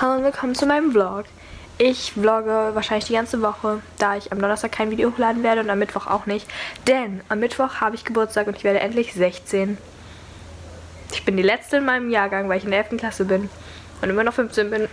Hallo und willkommen zu meinem Vlog. Ich vlogge wahrscheinlich die ganze Woche, da ich am Donnerstag kein Video hochladen werde und am Mittwoch auch nicht. Denn am Mittwoch habe ich Geburtstag und ich werde endlich 16. Ich bin die Letzte in meinem Jahrgang, weil ich in der 11. Klasse bin und immer noch 15 bin.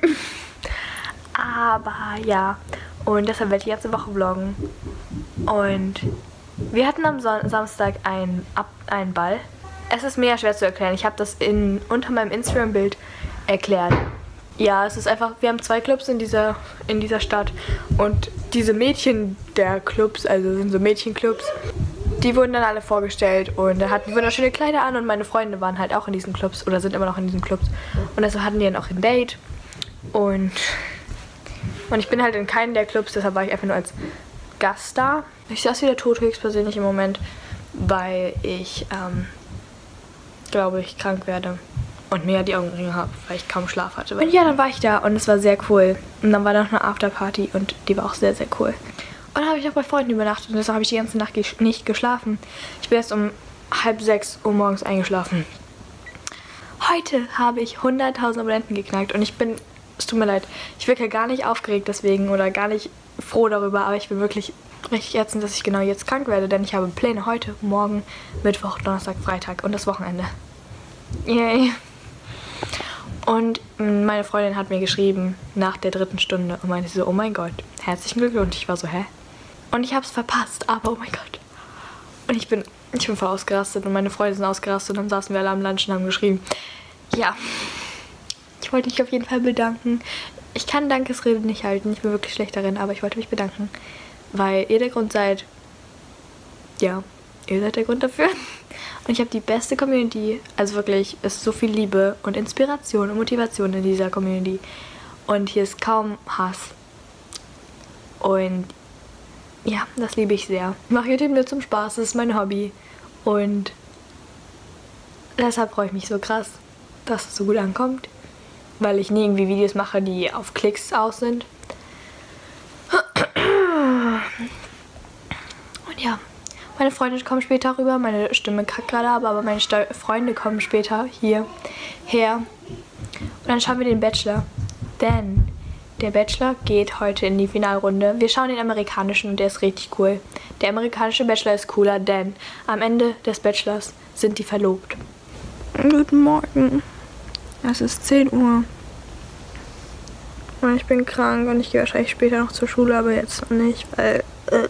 Aber ja, und deshalb werde ich die ganze Woche vloggen. Und wir hatten am Samstag einen Ball. Es ist mega schwer zu erklären. Ich habe das unter meinem Instagram-Bild erklärt. Ja, es ist einfach, wir haben 2 Clubs in dieser Stadt und diese Mädchen der Clubs, also sind so Mädchenclubs, die wurden dann alle vorgestellt und hatten wunderschöne Kleider an und meine Freunde waren halt auch in diesen Clubs oder sind immer noch in diesen Clubs und deshalb hatten die dann auch ein Date und ich bin halt in keinem der Clubs, deshalb war ich einfach nur als Gast da. Ich sehe aus wie der Tod höchstpersönlich im Moment, weil ich, glaube ich, krank werde. Und mir die Augenringe habe, weil ich kaum Schlaf hatte. Und ja, dann war ich da und es war sehr cool. Und dann war da noch eine Afterparty und die war auch sehr, sehr cool. Und dann habe ich auch bei Freunden übernachtet und deshalb habe ich die ganze Nacht nicht geschlafen. Ich bin erst um 5:30 Uhr morgens eingeschlafen. Heute habe ich 100.000 Abonnenten geknackt und es tut mir leid, ich wirke gar nicht aufgeregt deswegen oder gar nicht froh darüber, aber ich bin wirklich richtig ätzend, dass ich genau jetzt krank werde, denn ich habe Pläne heute, morgen, Mittwoch, Donnerstag, Freitag und das Wochenende. Yay! Und meine Freundin hat mir geschrieben nach der 3. Stunde und meinte so, oh mein Gott, herzlichen Glückwunsch. Ich war so, hä? Und ich habe es verpasst, aber oh mein Gott. Und ich bin voll ausgerastet und meine Freunde sind ausgerastet und dann saßen wir alle am Lunch und haben geschrieben. Ja, ich wollte mich auf jeden Fall bedanken. Ich kann Dankesrede nicht halten, ich bin wirklich schlecht darin, aber ich wollte mich bedanken, weil ihr der Grund seid. Ja, ihr seid der Grund dafür. Und ich habe die beste Community, also wirklich, es ist so viel Liebe und Inspiration und Motivation in dieser Community. Und hier ist kaum Hass. Und ja, das liebe ich sehr. Ich mache YouTube nur zum Spaß, das ist mein Hobby. Und deshalb freue ich mich so krass, dass es so gut ankommt. Weil ich nie irgendwie Videos mache, die auf Klicks aus sind. Und ja. Meine Freunde kommen später rüber, meine Stimme kackt gerade ab, aber meine Freunde kommen später hierher. Und dann schauen wir den Bachelor. Denn der Bachelor geht heute in die Finalrunde. Wir schauen den amerikanischen und der ist richtig cool. Der amerikanische Bachelor ist cooler, denn am Ende des Bachelors sind die verlobt. Guten Morgen. Es ist 10 Uhr. Und ich bin krank und ich gehe wahrscheinlich später noch zur Schule, aber jetzt noch nicht, weil...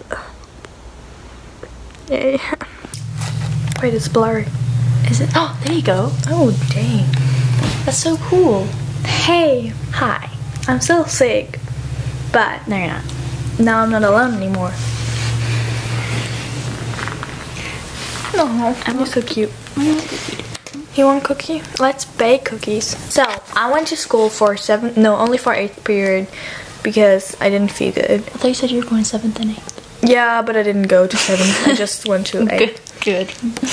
Yay. Wait, it's blurry. Is it? Oh, there you go. Oh, dang. That's so cool. Hey. Hi. I'm still sick. But No, you're not. now I'm not alone anymore. No, you're so cute. You want a cookie? Let's bake cookies. So, I went to school for only for 8th period because I didn't feel good. I thought you said you were going 7th and 8th. Yeah, but I didn't go to 7th. I just went to 8th. Good.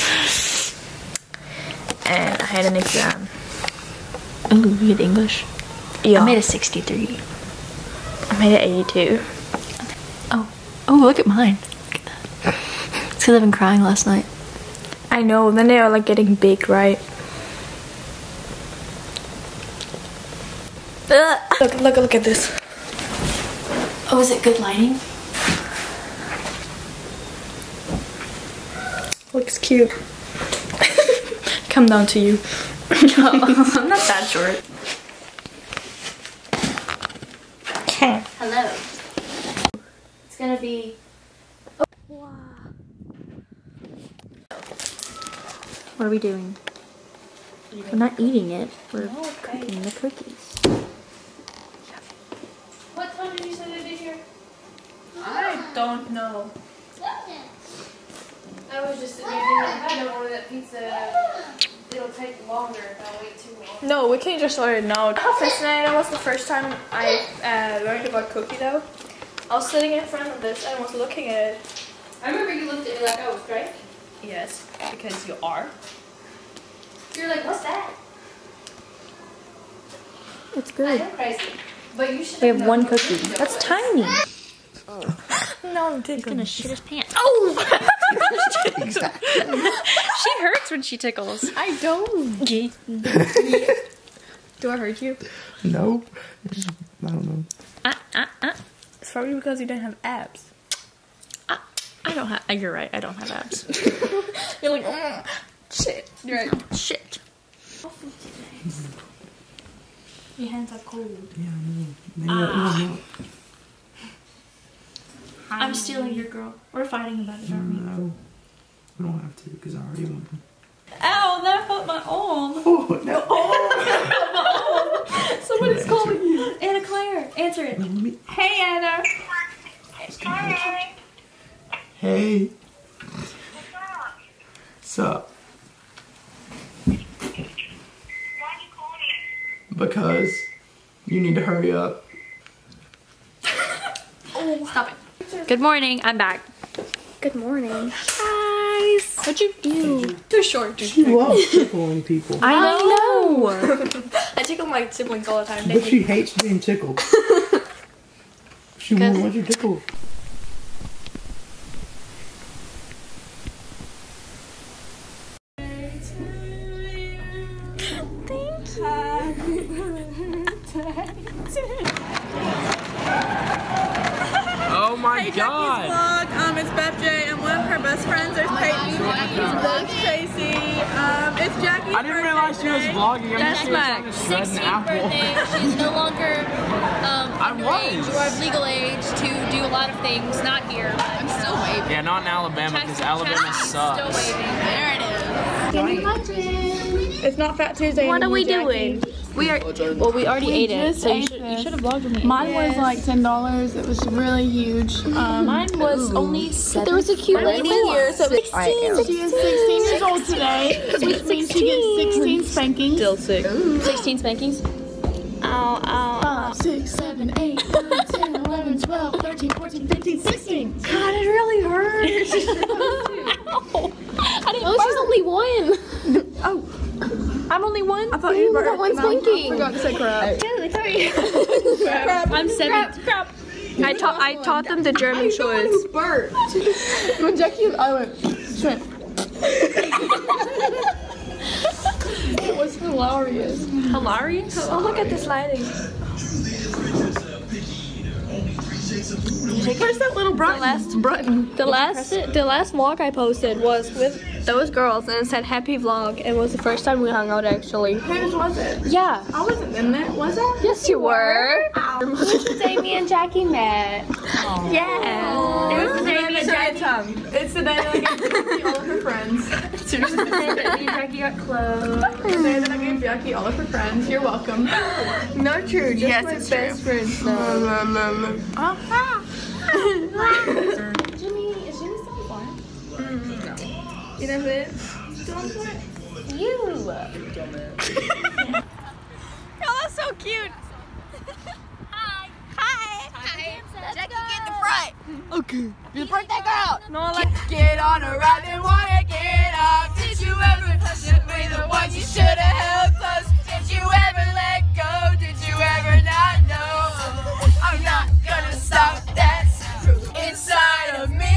And I had an exam. Ooh, you had English? Yeah. I made a 63. I made an 82. Oh, look at mine. Look at that. It's because I've been crying last night. I know, then they are like getting big, right? Look at this. Oh, is it good lighting? Looks cute. Come down to you. No, I'm not that short. Hello. It's gonna be... Wow. What are we doing? We're not eating it. We're cooking the cookies. What time did you say they'd be here? I don't know. I was just thinking that if I don't order that pizza, it'll take longer if I wait too long. No, we can't just order it now. How fascinating was the first time I learned about cookie dough? I was sitting in front of this and was looking at it. I remember you looked at me like I was crazy. Yes, because you are. You're like, what's that? It's I good. am crazy. But you should We have one cookie. That's tiny. No, I'm He's gonna shit his pants. Oh! She hurts when she tickles. I don't. Do I hurt you? No. I don't know. It's probably because you don't have abs. I don't have. You're right. I don't have abs. You're like, shit. You're right. Shit. Your hands are cold. Yeah, I know. I'm stealing your girl. We're fighting about it, aren't we? No. We don't have to because I already won. Ow! That hurt my arm. Oh, no. Somebody's calling you. Anna Claire, answer it. Hey, Anna. Hi. Hey. What's up? Sup? Why you call me? Because you need to hurry up. Stop it. Good morning. I'm back. Good morning. Guys. What'd you do? Too short. She loves tickling people. I know. I tickle my siblings all the time. But she hates being tickled. She won't let you tickle. Oh my god! Vlog. It's Beth J. and one of her best friends. There's Peyton. There's Tracy. It's Jackie's I didn't realize she was vlogging. I'm just trying to shred an apple. She's no longer I underage was. or of legal age to do a lot of things. Not here. I'm still waving. Yeah, not in Alabama because Alabama Still sucks. waving. There it is. It's not Fat Tuesday. What are we anymore, doing? Jackie. We are. Well, we already ate it, just so you ate should this. have vlogged with me. Mine was like $10. It was really huge. Mine was only 7. There was a cute lady here. So 16. She is 16 years old today, which means she gets 16 spankings. still sick. 16 spankings. Ow, ow. 5, 6, 7, 8, 9, 10, 11, 12, 13, 14, 15, 16. God, it really hurts. She's only one. I'm only one. I thought you were got one spanking. I forgot to say crap. I'm 7. I taught them the German choice. Bird. When Jackie, I went shrimp. It was hilarious. Hilarious. Oh, look at this lighting. Where's that little button? The last vlog I posted was with those girls, and it said happy vlog. It was the first time we hung out, actually. Whose was it? Yeah. I wasn't in there, was I? Yes, you were. This is Amy and Jackie met. Yeah. It was the day that Jackie. It's the day that I gave Jackie all of her friends. It's the day that me and Jackie got close. The day that I gave Jackie all of her friends. You're welcome. Not true. Just Yes, my it's best friends. Jimmy, is Jimmy still fun? You know who it is? You. Oh, that's so cute. Hi. Jackie, get in the front. Okay. Just break that girl. No, like, get on a ride and wanna get up. Did you ever touch it with the one you should have held close? Did you ever let go? Did you ever not know? I'm not gonna stop, that's inside of me.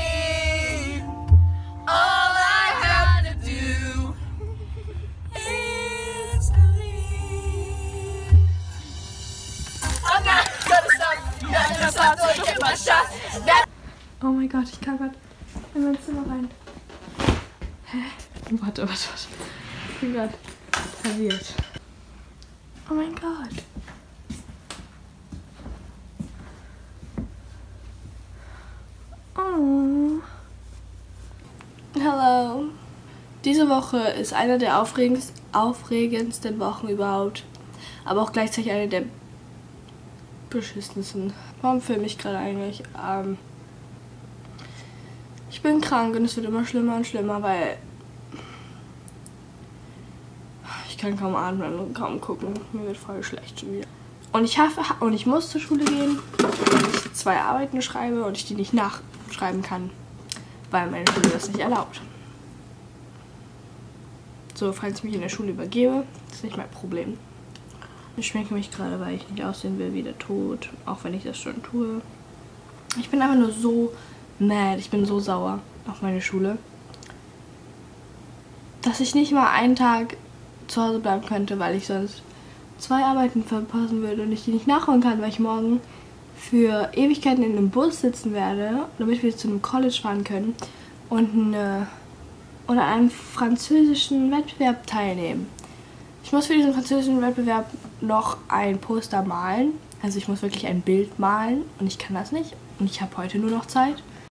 All I have to do is believe. I'm not gonna stop, not gonna stop till I get my shot. Oh mein Gott, ich kann grad in mein Zimmer rein. Hä? Warte. Ich bin grad verwirrt. Oh mein Gott. Oh. Hello. Diese Woche ist eine der aufregendsten Wochen überhaupt. Aber auch gleichzeitig eine der beschissensten. Warum filme ich gerade eigentlich? Ich bin krank und es wird immer schlimmer und schlimmer, weil ich kann kaum atmen und kaum gucken. Mir wird voll schlecht schon wieder. Und ich muss zur Schule gehen, weil ich 2 Arbeiten schreibe und ich die nicht nachschreiben kann, weil meine Schule das nicht erlaubt. So, falls ich mich in der Schule übergebe, ist nicht mein Problem. Ich schminke mich gerade, weil ich nicht aussehen will wie der Tod, auch wenn ich das schon tue. Ich bin einfach nur so mad, ich bin so sauer auf meine Schule, dass ich nicht mal einen Tag zu Hause bleiben könnte, weil ich sonst 2 Arbeiten verpassen würde und ich die nicht nachholen kann, weil ich morgen für Ewigkeiten in einem Bus sitzen werde, damit wir zu einem College fahren können und an einem französischen Wettbewerb teilnehmen. Ich muss für diesen französischen Wettbewerb noch ein Poster malen. Also ich muss wirklich ein Bild malen und ich kann das nicht. Und ich habe heute nur noch Zeit.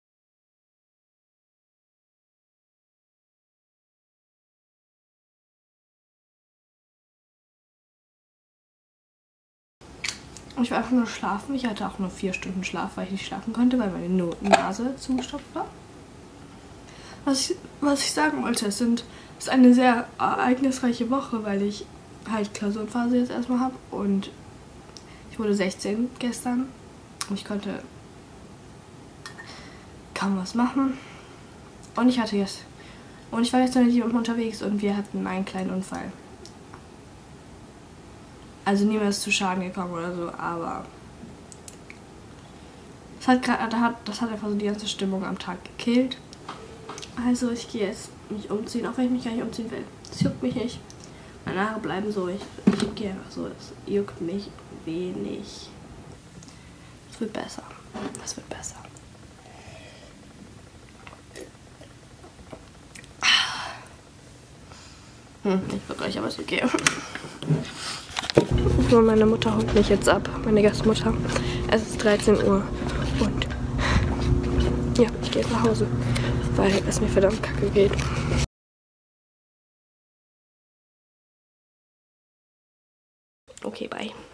Ich war einfach nur schlafen. Ich hatte auch nur 4 Stunden Schlaf, weil ich nicht schlafen konnte, weil meine Nase zugestopft war. Was ich sagen wollte, es ist eine sehr ereignisreiche Woche, weil ich halt Klausurenphase jetzt erstmal habe und ich wurde 16 gestern und ich konnte kaum was machen und ich war jetzt mit jemandem unterwegs und wir hatten einen kleinen Unfall. Also niemand ist zu Schaden gekommen oder so, aber das hat einfach so die ganze Stimmung am Tag gekillt. Also ich gehe jetzt mich umziehen, auch wenn ich mich gar nicht umziehen will. Das juckt mich nicht. Meine Haare bleiben so. Ich gehe einfach so. Das juckt mich wenig. Es wird besser. Das wird besser. Ich will gleich, aber ist okay. Nur meine Mutter holt mich jetzt ab. Meine Gastmutter. Es ist 13 Uhr. Und ja, ich gehe jetzt nach Hause, weil es mir verdammt kacke geht. Okay, bye.